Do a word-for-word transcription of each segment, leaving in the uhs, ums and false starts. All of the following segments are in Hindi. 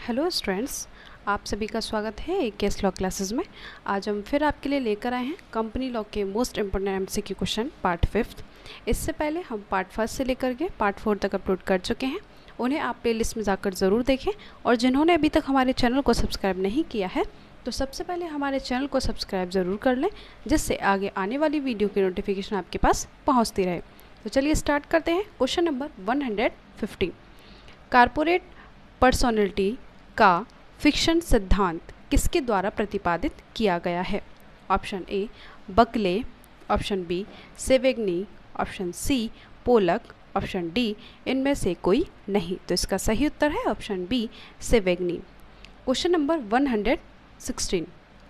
हेलो स्टूडेंट्स, आप सभी का स्वागत है ए के एस लॉ क्लासेस में। आज हम फिर आपके लिए लेकर आए हैं कंपनी लॉ के most important MCQ question part fifth. इससे पहले हम पार्ट फर्स्ट से लेकर के पार्ट फोर तक अपलोड कर चुके हैं, उन्हें आप प्लेलिस्ट में जाकर ज़रूर देखें। और जिन्होंने अभी तक हमारे चैनल को सब्सक्राइब नहीं किया है तो सबसे पहले हमारे चैनल को सब्सक्राइब ज़रूर कर लें, जिससे आगे आने वाली वीडियो की नोटिफिकेशन आपके पास पहुँचती रहे। तो चलिए स्टार्ट करते हैं। Question number one hundred fifteen, corporate personality का फिक्शन सिद्धांत किसके द्वारा प्रतिपादित किया गया है? Option A Buckley, option B Savigny, option C Pollock, option D इनमें से कोई नहीं। तो इसका सही उत्तर है option B Savigny. Question number one hundred sixteen,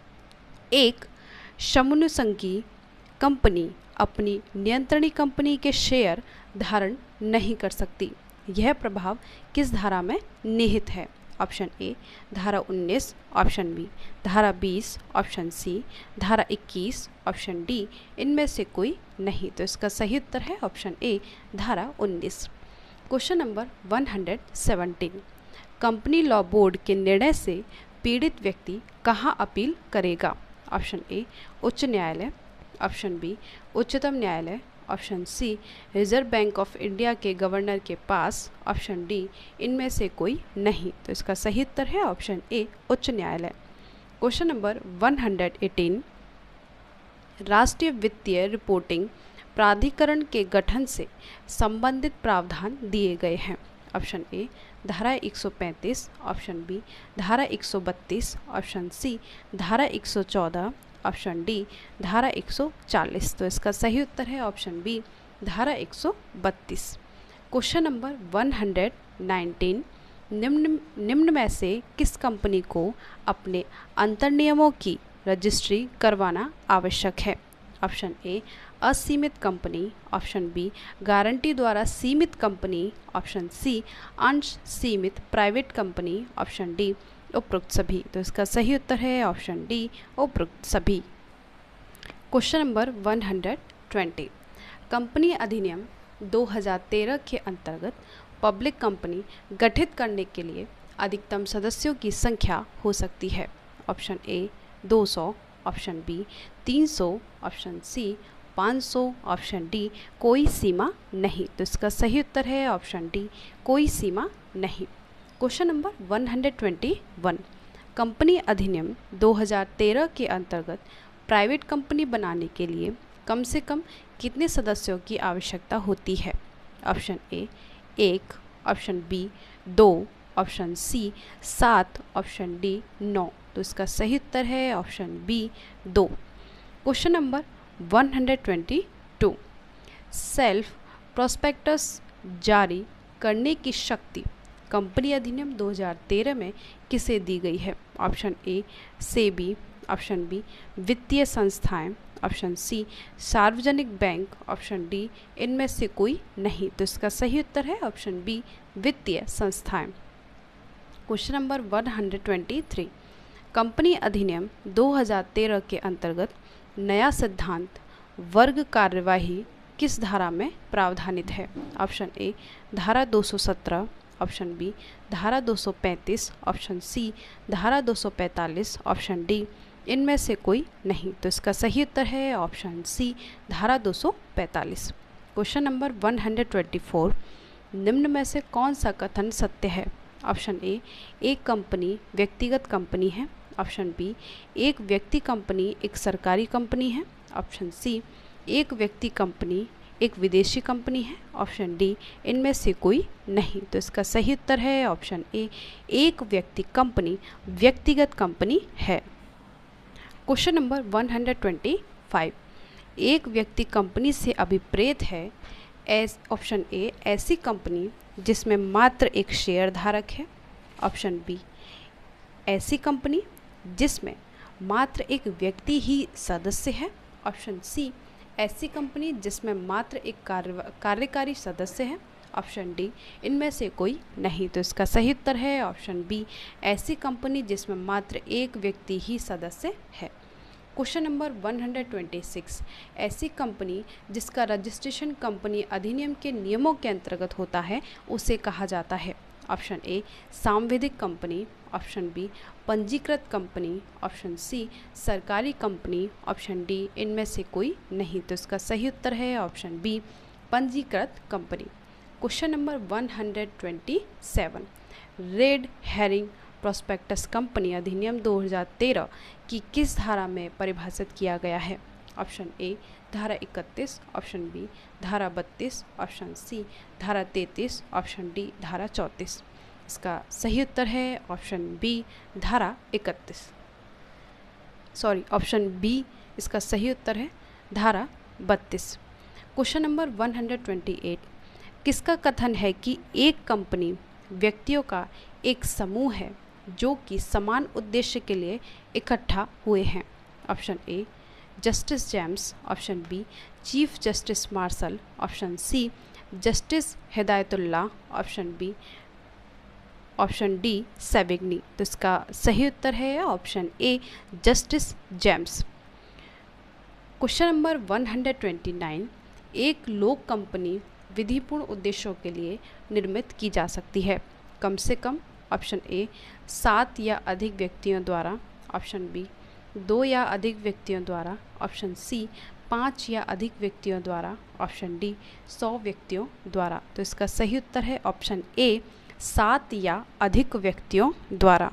एक समनुसंगी कंपनी अपनी नियंत्रणी कंपनी के शेयर धारण नहीं कर सकती, यह प्रभाव किस धारा में निहित है? ऑप्शन ए धारा उन्नीस, ऑप्शन बी धारा बीस, ऑप्शन सी धारा इक्कीस, ऑप्शन डी इनमें से कोई नहीं। तो इसका सही उत्तर है ऑप्शन ए धारा उन्नीस। Question number one hundred seventeen, company law board के निर्णय से पीड़ित व्यक्ति कहाँ अपील करेगा? ऑप्शन ए उच्च न्यायालय, ऑप्शन बी उच्चतम न्यायालय, option C Reserve Bank of India के गवर्नर के पास, ऑप्शन डी इनमें से कोई नहीं। तो इसका सही उत्तर है ऑप्शन ए उच्च न्यायालय। Question number one hundred eighteen, राष्ट्रीय वित्तीय रिपोर्टिंग प्राधिकरण के गठन से संबंधित प्रावधान दिए गए हैं। ऑप्शन ए धारा एक सौ पैंतीस, ऑप्शन बी धारा एक सौ बत्तीस, ऑप्शन सी धारा एक सौ चौदह, ऑप्शन डी धारा एक सौ चालीस। तो इसका सही उत्तर है ऑप्शन बी धारा एक सौ बत्तीस। Question number one hundred nineteen, निम्न निम्न में से किस कंपनी को अपने अंतर्नियमों की रजिस्ट्री करवाना आवश्यक है? ऑप्शन ए असीमित कंपनी, ऑप्शन बी गारंटी द्वारा सीमित कंपनी, ऑप्शन सी अंश सीमित प्राइवेट कंपनी, ऑप्शन डी उपरोक्त सभी। तो इसका सही उत्तर है ऑप्शन डी उपरोक्त सभी। Question number one hundred twenty, company अधिनियम दो हज़ार तेरह के अंतर्गत पब्लिक कंपनी गठित करने के लिए अधिकतम सदस्यों की संख्या हो सकती है? ऑप्शन ए दो सौ, ऑप्शन बी तीन सौ, ऑप्शन सी पाँच सौ, ऑप्शन डी कोई सीमा नहीं। तो इसका सही उत्तर है ऑप्शन डी कोई सीमा नहीं। Question number one hundred twenty one, company अधिनियम दो हज़ार तेरह के अंतर्गत प्राइवेट कंपनी बनाने के लिए कम से कम कितने सदस्यों की आवश्यकता होती है? ऑप्शन ए एक, ऑप्शन बी दो, ऑप्शन सी सात, ऑप्शन डी नौ। तो इसका सही उत्तर है ऑप्शन बी दो। Question number one hundred twenty two, self prospectus जारी करने की शक्ति कंपनी अधिनियम दो हज़ार तेरह में किसे दी गई है? Option A SEBI, option B वित्तीय संस्थाएं, ऑप्शन सी सार्वजनिक बैंक, ऑप्शन डी इनमें से कोई नहीं। तो इसका सही उत्तर है ऑप्शन बी वित्तीय संस्थाएं। Question number one hundred twenty three, company अधिनियम दो हज़ार तेरह के अंतर्गत नया सिद्धांत वर्ग कार्यवाही किस धारा में प्रावधानित है? ऑप्शन ए धारा दो सौ सत्रह, ऑप्शन बी धारा दो सौ पैंतीस, ऑप्शन सी धारा दो सौ पैंतालीस, ऑप्शन डी इनमें से कोई नहीं। तो इसका सही उत्तर है ऑप्शन सी धारा दो सौ पैंतालीस। Question number one hundred twenty four, निम्न में से कौन सा कथन सत्य है? ऑप्शन ए एक कंपनी व्यक्तिगत कंपनी है, ऑप्शन बी एक व्यक्ति कंपनी एक सरकारी कंपनी है, ऑप्शन सी एक व्यक्ति कंपनी एक विदेशी कंपनी है, ऑप्शन डी इनमें से कोई नहीं। तो इसका सही उत्तर है ऑप्शन ए एक व्यक्ति कंपनी व्यक्तिगत कंपनी है। Question number one hundred twenty five, एक व्यक्ति कंपनी से अभिप्रेत है एस ऑप्शन ए ऐसी कंपनी जिसमें मात्र एक शेयर धारक है, ऑप्शन बी ऐसी कंपनी जिसमें मात्र एक व्यक्ति ही सदस्य है, ऑप्शन सी ऐसी कंपनी जिसमें मात्र एक कार्य कार्यकारी सदस्य है, ऑप्शन डी इनमें से कोई नहीं। तो इसका सही उत्तर है ऑप्शन बी ऐसी कंपनी जिसमें मात्र एक व्यक्ति ही सदस्य है। Question number one hundred twenty six, ऐसी कंपनी जिसका रजिस्ट्रेशन कंपनी अधिनियम के नियमों के अंतर्गत होता है उसे कहा जाता है? ऑप्शन ए सांविधिक कंपनी, ऑप्शन बी पंजीकृत कंपनी, ऑप्शन सी सरकारी कंपनी, ऑप्शन डी इनमें से कोई नहीं। तो इसका सही उत्तर है ऑप्शन बी पंजीकृत company. Question number one hundred twenty seven, red herring prospectus company अधिनियम दो हज़ार तेरह की किस धारा में परिभाषित किया गया है? ऑप्शन ए धारा इकतीस, ऑप्शन बी धारा बत्तीस, ऑप्शन सी धारा तैंतीस, ऑप्शन डी धारा चौंतीस। इसका सही उत्तर है ऑप्शन बी धारा इकतीस, सॉरी ऑप्शन बी इसका सही उत्तर है धारा बत्तीस। Question number one hundred twenty eight, किसका कथन है कि एक कंपनी व्यक्तियों का एक समूह है जो कि समान उद्देश्य के लिए इकट्ठा हुए हैं? Option A justice James, option B chief justice Marshall, option C justice Hidayatullah, option B option D Savigny. तो इसका सही उत्तर है option A justice James. Question number one hundred twenty nine, एक लोक कंपनी विधिपूर्ण उद्देश्यों के लिए निर्मित की जा सकती है कम से कम? ऑप्शन ए सात या अधिक व्यक्तियों द्वारा, ऑप्शन बी दो या अधिक व्यक्तियों द्वारा, ऑप्शन सी पाँच या अधिक व्यक्तियों द्वारा, ऑप्शन डी सौ व्यक्तियों द्वारा। तो इसका सही उत्तर है ऑप्शन ए सात या अधिक व्यक्तियों द्वारा।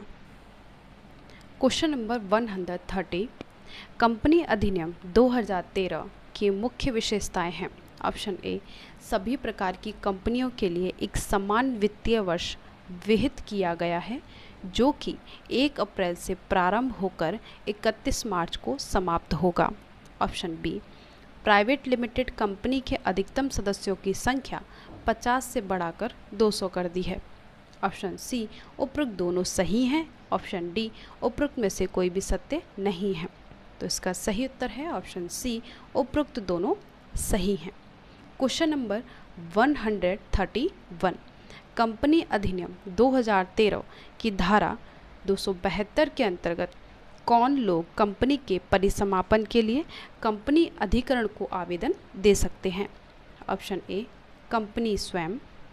Question number one hundred thirty, company अधिनियम दो हज़ार तेरह की मुख्य विशेषताएं हैं? ऑप्शन ए सभी प्रकार की कंपनियों के लिए एक समान वित्तीय वर्ष विहित किया गया है जो कि एक अप्रैल से प्रारंभ होकर इकतीस मार्च को समाप्त होगा। Option B private limited company के अधिकतम सदस्यों की संख्या पचास से बढ़ाकर दो सौ कर दी है। ऑप्शन सी उपरोक्त दोनों सही हैं, ऑप्शन डी उपरोक्त में से कोई भी सत्य नहीं है। तो इसका सही उत्तर है ऑप्शन सी उपरोक्त दोनों सही हैं। Question number one hundred thirty one, company अधिनियम दो हज़ार तेरह की धारा दो सौ बहत्तर के अंतर्गत कौन लोग कंपनी के परिसमापन के लिए कंपनी अधिकरण को आवेदन दे सकते हैं? ऑप्शन ए कंपनी स्वयं,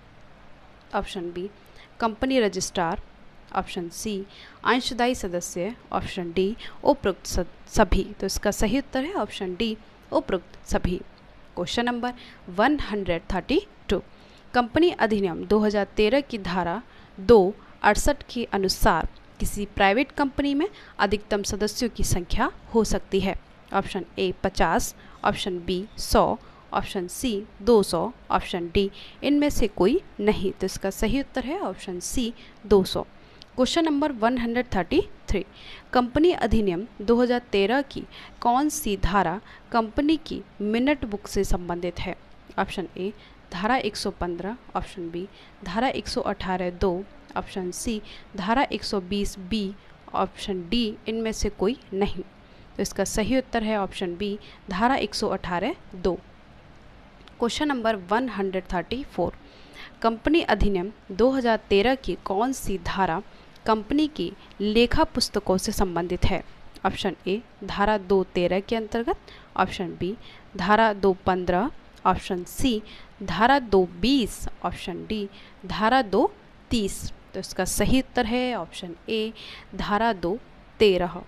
option B company registrar, option C अंशदायी सदस्य, ऑप्शन डी उपरोक्त सभी। तो इसका सही उत्तर है ऑप्शन डी उपरोक्त सभी। Question number one hundred thirty two, company अधिनियम दो हज़ार तेरह की धारा दो अड़सठ के अनुसार किसी प्राइवेट कंपनी में अधिकतम सदस्यों की संख्या हो सकती है? ऑप्शन ए पचास, ऑप्शन बी सौ, ऑप्शन सी दो सौ, ऑप्शन डी इनमें से कोई नहीं। तो इसका सही उत्तर है ऑप्शन सी दो सौ। Question number one hundred thirty three, company अधिनियम दो हज़ार तेरह की कौन सी धारा कंपनी की मिनट बुक से संबंधित है? ऑप्शन ए धारा एक सौ पंद्रह, ऑप्शन बी धारा एक सौ अठारह दो, ऑप्शन सी धारा एक सौ बीस बी, ऑप्शन डी इनमें से कोई नहीं। तो इसका सही उत्तर है ऑप्शन बी धारा एक सौ अठारह दो। Question number one hundred thirty four, company अधिनियम दो हज़ार तेरह की कौन सी धारा कंपनी की लेखा पुस्तकों से संबंधित है? ऑप्शन ए धारा दो तेरह के अंतर्गत, ऑप्शन बी धारा दो पंद्रह, ऑप्शन सी धारा दो बीस, ऑप्शन डी धारा दो तीस। तो इसका सही उत्तर है ऑप्शन ए धारा दो तेरह।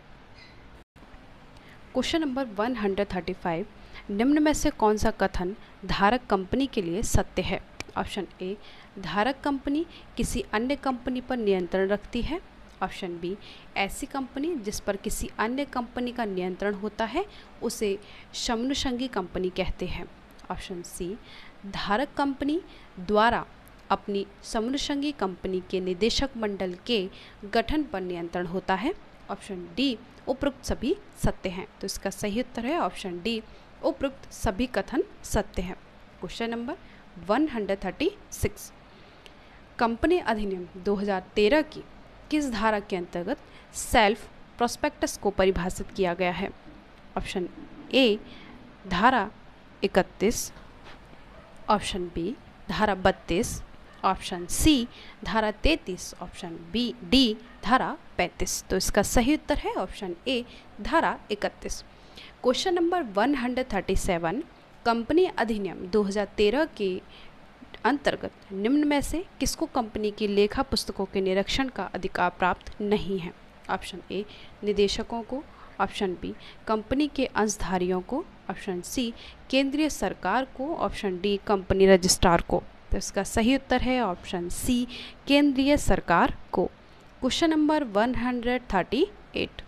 Question number one hundred thirty five, निम्न में से कौन सा कथन धारक कंपनी के लिए सत्य है? ऑप्शन ए धारक कंपनी किसी अन्य कंपनी पर नियंत्रण रखती है, ऑप्शन बी ऐसी कंपनी जिस पर किसी अन्य कंपनी का नियंत्रण होता है उसे समनुषंगी कंपनी कहते हैं, ऑप्शन सी धारक कंपनी द्वारा अपनी समनुषंगी कंपनी के निदेशक मंडल के गठन पर नियंत्रण होता है, ऑप्शन डी उपरोक्त सभी सत्य हैं। तो इसका सही उत्तर है ऑप्शन डी उपरोक्त सभी कथन सत्य हैं। Question number one hundred thirty six, company अधिनियम दो हज़ार तेरह की किस धारा के अंतर्गत सेल्फ प्रोस्पेक्टस को परिभाषित किया गया है? ऑप्शन ए धारा इकतीस, ऑप्शन बी धारा बत्तीस, ऑप्शन सी धारा तैंतीस, ऑप्शन बी डी धारा पैंतीस। तो इसका सही उत्तर है ऑप्शन ए धारा इकतीस। Question number one hundred thirty seven, company अधिनियम दो हज़ार तेरह के अंतर्गत निम्न में से किसको कंपनी की लेखा पुस्तकों के निरीक्षण का अधिकार प्राप्त नहीं है? ऑप्शन ए निदेशकों को, ऑप्शन बी कंपनी के अंशधारियों को, ऑप्शन सी केंद्रीय सरकार को, ऑप्शन डी कंपनी रजिस्ट्रार को। तो इसका सही उत्तर है ऑप्शन सी केंद्रीय सरकार को। Question number one hundred thirty eight,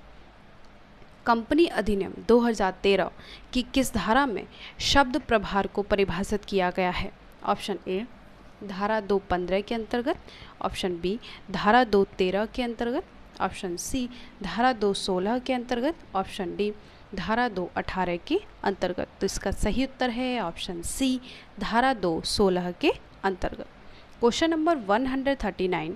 company अधिनियम दो हज़ार तेरह की किस धारा में शब्द प्रभार को परिभाषित किया गया है? ऑप्शन ए धारा दो पंद्रह के अंतर्गत, ऑप्शन बी धारा दो तेरह के अंतर्गत, ऑप्शन सी धारा दो सोलह के अंतर्गत, ऑप्शन डी धारा दो अठारह के अंतर्गत। तो इसका सही उत्तर है ऑप्शन सी धारा दो सोलह के अंतर्गत। Question number one hundred thirty nine,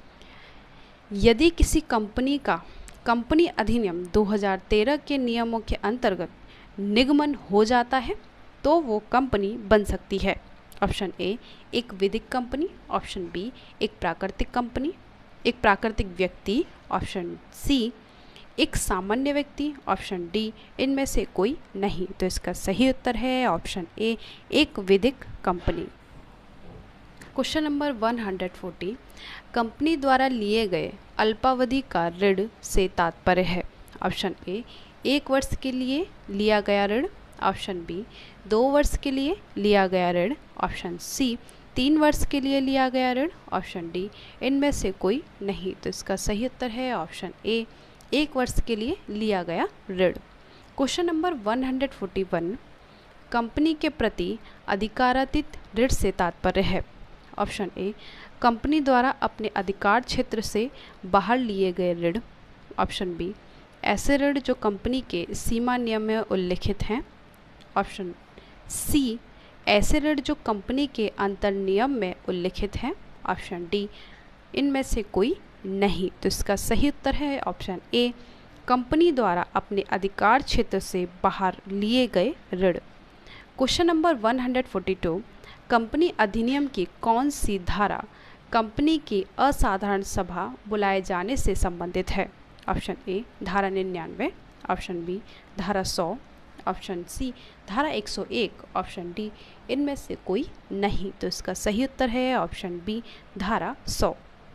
यदि किसी कंपनी का कंपनी अधिनियम दो हज़ार तेरह के नियमों के अंतर्गत निगमन हो जाता है तो वो कंपनी बन सकती है। ऑप्शन ए एक विधिक कंपनी, ऑप्शन बी एक प्राकृतिक कंपनी, एक प्राकृतिक व्यक्ति, ऑप्शन सी एक सामान्य व्यक्ति, ऑप्शन डी इनमें से कोई नहीं। तो इसका सही उत्तर है ऑप्शन ए एक विधिक company. Question number one hundred forty, company द्वारा लिए गए अल्पावधि का ऋण से तात्पर्य है? ऑप्शन ए एक वर्ष के लिए लिया गया ऋण, ऑप्शन बी दो वर्ष के लिए लिया गया ऋण, ऑप्शन सी तीन वर्ष के लिए लिया गया ऋण, ऑप्शन डी इनमें से कोई नहीं। तो इसका सही उत्तर है ऑप्शन ए एक वर्ष के लिए लिया गया ऋण। Question number one hundred forty one, company के प्रति अधिकारातीत ऋण से तात्पर्य है? ऑप्शन ए कंपनी द्वारा अपने अधिकार क्षेत्र से बाहर लिए गए ऋण, ऑप्शन बी ऐसे ऋण जो कंपनी के सीमा नियम में उल्लिखित हैं, ऑप्शन सी ऐसे ऋण जो कंपनी के अंतर नियम में उल्लिखित हैं, ऑप्शन डी इनमें से कोई नहीं। तो इसका सही उत्तर है ऑप्शन ए कंपनी द्वारा अपने अधिकार क्षेत्र से बाहर लिए गए ऋण। Question number one hundred forty two, company अधिनियम की कौन सी धारा कंपनी की असाधारण सभा बुलाए जाने से संबंधित है? ऑप्शन ए धारा निन्यानवे, ऑप्शन बी धारा सौ, ऑप्शन सी धारा एक सौ एक, ऑप्शन डी इनमें से कोई नहीं। तो इसका सही उत्तर है ऑप्शन बी धारा सौ।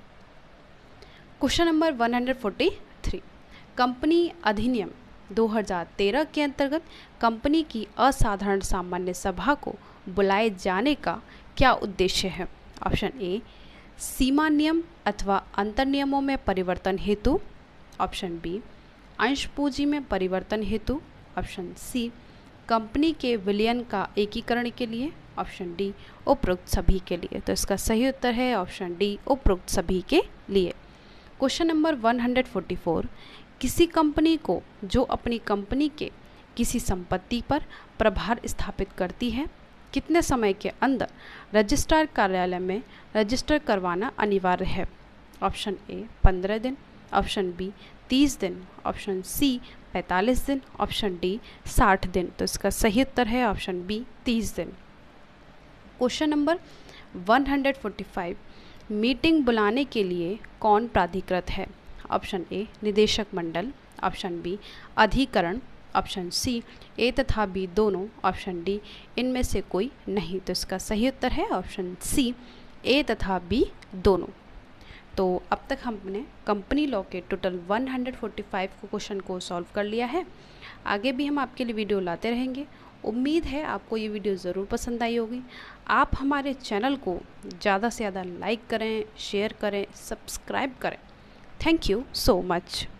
Question number one hundred forty three, company अधिनियम दो हज़ार तेरह के अंतर्गत कंपनी की असाधारण सामान्य सभा को बुलाए जाने का क्या उद्देश्य है? ऑप्शन ए सीमा नियम अथवा अंतर नियमों में परिवर्तन हेतु, ऑप्शन बी अंश पूंजी में परिवर्तन हेतु, ऑप्शन सी कंपनी के विलयन का एकीकरण के लिए, ऑप्शन डी उपरोक्त सभी के लिए। तो इसका सही उत्तर है ऑप्शन डी उपरोक्त सभी के लिए। Question number one hundred forty four, किसी कंपनी को जो अपनी कंपनी के किसी संपत्ति पर प्रभार स्थापित करती है कितने समय के अंदर रजिस्ट्रार कार्यालय में रजिस्टर करवाना अनिवार्य है? ऑप्शन ए पंद्रह दिन, ऑप्शन बी तीस दिन, ऑप्शन सी पैंतालीस दिन, ऑप्शन डी साठ दिन। तो इसका सही उत्तर है ऑप्शन बी तीस दिन। Question number one hundred forty five, meeting बुलाने के लिए कौन प्राधिकृत है? ऑप्शन ए निदेशक मंडल, ऑप्शन बी अधिकरण, ऑप्शन सी ए तथा बी दोनों, ऑप्शन डी इनमें से कोई नहीं। तो इसका सही उत्तर है ऑप्शन सी ए तथा बी दोनों। तो अब तक हमने कंपनी लॉ के total one hundred forty five को क्वेश्चन को सॉल्व कर लिया है। आगे भी हम आपके लिए वीडियो लाते रहेंगे। उम्मीद है आपको ये वीडियो ज़रूर पसंद आई होगी। आप हमारे चैनल को ज़्यादा से ज़्यादा लाइक करें, शेयर करें, सब्सक्राइब करें। Thank you so much.